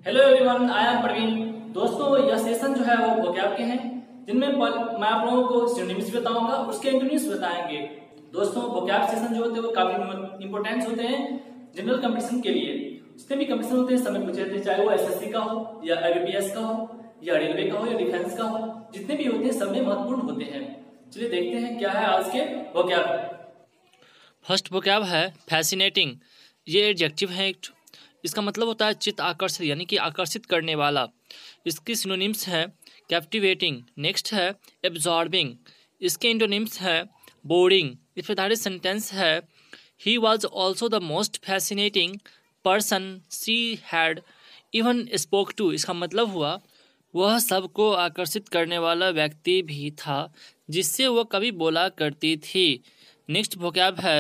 Hello everyone, I am Praveen. दोस्तों, यह session जो है वो वोकैब के हैं, जिनमें मैं आप लोगों को सिनोनिम्स बताऊंगा, उसके एंटोनिम्स बताएंगे। दोस्तों, वोकैब सेशन जो होते हैं वो काफी इंपॉर्टेंट होते हैं जनरल कंपटीशन के लिए। जितने भी कंपटीशन होते हैं समय पूछे जाते हैं, चाहे वो एसएससी का हो या आईबीपीएस का हो या रेलवे का हो या डिफेंस का हो, जितने भी होते हैं सब में महत्वपूर्ण होते हैं। चलिए देखते हैं क्या है आज के वोकैब। फर्स्ट वोकैब है फैसिनेटिंग। ये एडजेक्टिव है एक। इसका मतलब होता है चित्त आकर्षित, यानी कि आकर्षित करने वाला। इसकी सिनोनिम्स है कैप्टिवेटिंग। नेक्स्ट है एब्जॉर्बिंग। इसके एंटोनिम्स है बोरिंग। इस पर आधारित सेंटेंस है he was also the most fascinating person she had even spoke to. इसका मतलब हुआ वह सबको आकर्षित करने वाला व्यक्ति भी था जिससे वह कभी बोला करती थी। नेक्स्ट वोकैब है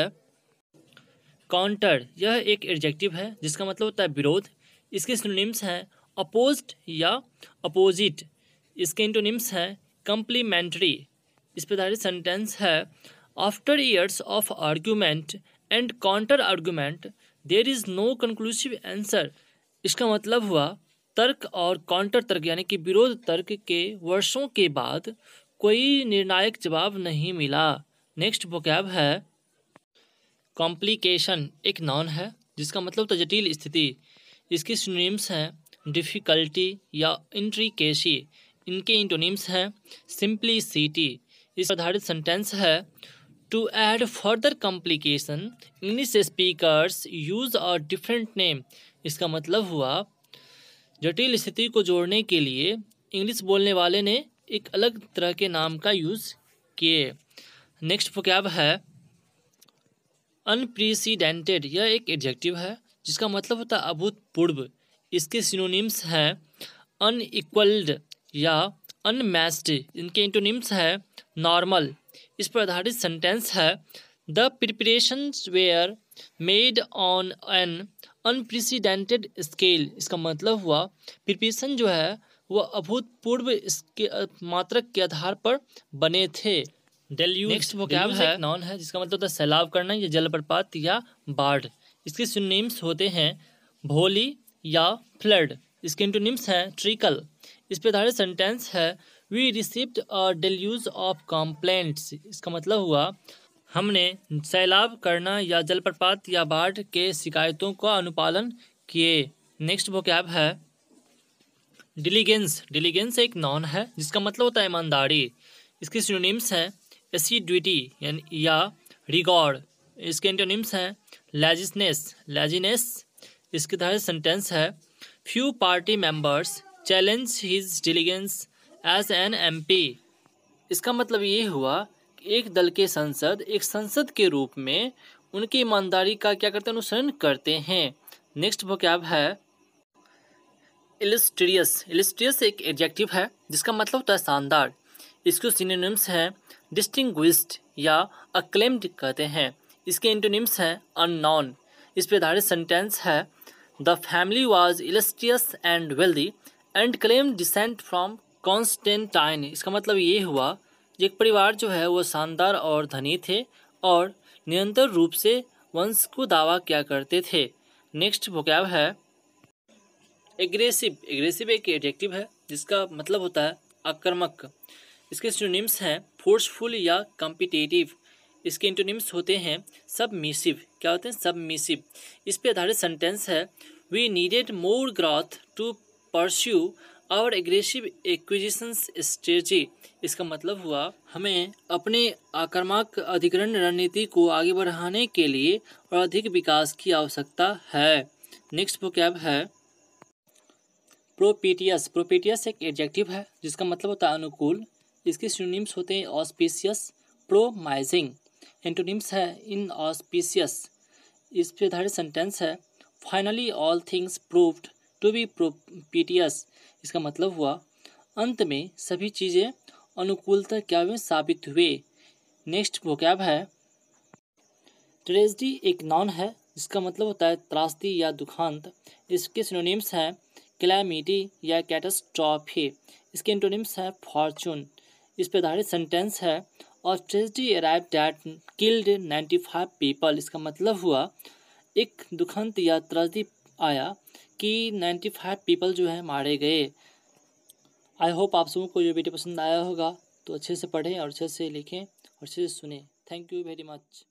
काउंटर। यह एक एडजेक्टिव है जिसका मतलब होता है विरोध। इसके सिनोनिम्स हैं अपोज्ड या अपोजिट। इसके एंटोनिम्स हैं कम्प्लीमेंट्री। इस पर आधारित सेंटेंस है after years of argument and counter argument there is no conclusive answer. इसका मतलब हुआ तर्क और काउंटर तर्क, यानी कि विरोध तर्क के वर्षों के बाद कोई निर्णायक जवाब नहीं मिला। नेक्स्ट वोकैब है कॉम्प्लिकेशन। एक नाउन है जिसका मतलब होता है जटिल स्थिति। इसकी सिनोनिम्स हैं डिफ़िकल्टी या इंट्रिकेसी। इनके इंटोनिम्स हैं सिंप्लिसिटी। इस आधारित सेंटेंस है to add further complication English speakers use a different name. इसका मतलब हुआ जटिल स्थिति को जोड़ने के लिए इंग्लिश बोलने वाले ने एक अलग तरह के नाम का यूज़ किए। नेक्स्ट वोकैब है अनप्रेसिडेंटेड। यह एक एडजेक्टिव है जिसका मतलब होता है अभूतपूर्व। इसके सिनोनिम्स हैं अनइक्वल्ड या अनमैच्ड। इनके एंटोनिम्स है नॉर्मल। इस पर आधारित सेंटेंस है the preparations were made on an unprecedented scale. इसका मतलब हुआ प्रिपरेशन जो है वह अभूतपूर्व इसके मात्रक के आधार पर बने थे। डेल्यूज। नेक्स्ट वोकैब है नाउन है जिसका मतलब होता है सैलाब करना या जलप्रपात या बाढ़। इसके सिनोनिम्स होते हैं भोली या फ्लड। इसके एंटोनिम्स हैं ट्रिकल। इस पर आधारित सेंटेंस है we received a deluge of complaints. इसका मतलब हुआ हमने सैलाब करना या जलप्रपात या बाढ़ के शिकायतों का अनुपालन किए। नेक्स्ट वोकैब है डिलीगेंस। डिलीगेंस एक नाउन है जिसका मतलब होता है ईमानदारी। इसके सिनोनिम्स हैं एसिड्यूटी यानी या रिगॉर्ड। इसके एंटोनिम्स हैं लेजीनेस। इसके तहत सेंटेंस है few party members challenge his diligence as an MP. इसका मतलब ये हुआ कि एक दल के सांसद एक संसद के रूप में उनकी ईमानदारी का क्या करते हैं, अनुसरण करते हैं। नेक्स्ट वोकैब है इलिस्ट्रियस। इलिस्ट्रियस एक एडजेक्टिव है जिसका मतलब होता है शानदार। इसके सिनोनिम्स हैं डिस्टिंग्विश्ड या अक्लेम्ड कहते हैं। इसके एंटोनिम्स हैं अननोन। इस पर आधारित सेंटेंस है the family was illustrious and wealthy and claim descent from Constantine. इसका मतलब ये हुआ एक परिवार जो है वो शानदार और धनी थे और निरंतर रूप से वंश को दावा किया करते थे। नेक्स्ट वोकैब है एग्रेसिव। एग्रेसिव एक एडजेक्टिव है जिसका मतलब होता है आक्रामक। इसके सिनोनिम्स हैं फोर्सफुल या कॉम्पिटिटिव। इसके एंटोनिम्स होते हैं सबमिसिव। क्या होते हैं? सबमिसिव। इस पे आधारित सेंटेंस है we needed more growth to pursue our aggressive acquisitions strategy. इसका मतलब हुआ हमें अपने आक्रामक अधिग्रहण रणनीति को आगे बढ़ाने के लिए और अधिक विकास की आवश्यकता है। नेक्स्ट वोकैब है प्रोपिटियस। प्रोपिटियस एक एडजेक्टिव है जिसका मतलब होता है अनुकूल। इसके सिनोनिम्स होते हैं ऑस्पिशियस, प्रोमाइजिंग। एंटोनिम्स है इन ऑस्पिशियस। इस पर आधारित सेंटेंस है finally all things proved to be propitious. इसका मतलब हुआ अंत में सभी चीज़ें अनुकूलता क्या हुए, साबित हुए। नेक्स्ट वोकैब है ट्रेजेडी। एक नाउन है जिसका मतलब होता है त्रासदी या दुखांत। इसके सिनोनिम्स हैं कैलामिटी या कैटास्ट्रॉफी। इसके एंटोनिम्स है फॉर्चून। इस पर आधारित सेंटेंस है और tragedy arrived that killed 95 people. इसका मतलब हुआ एक दुखंत या त्रासदी आया कि 95 पीपल जो है मारे गए। आई होप आप सबको ये वीडियो पसंद आया होगा, तो अच्छे से पढ़ें और अच्छे से लिखें और अच्छे से सुने। Thank you very much.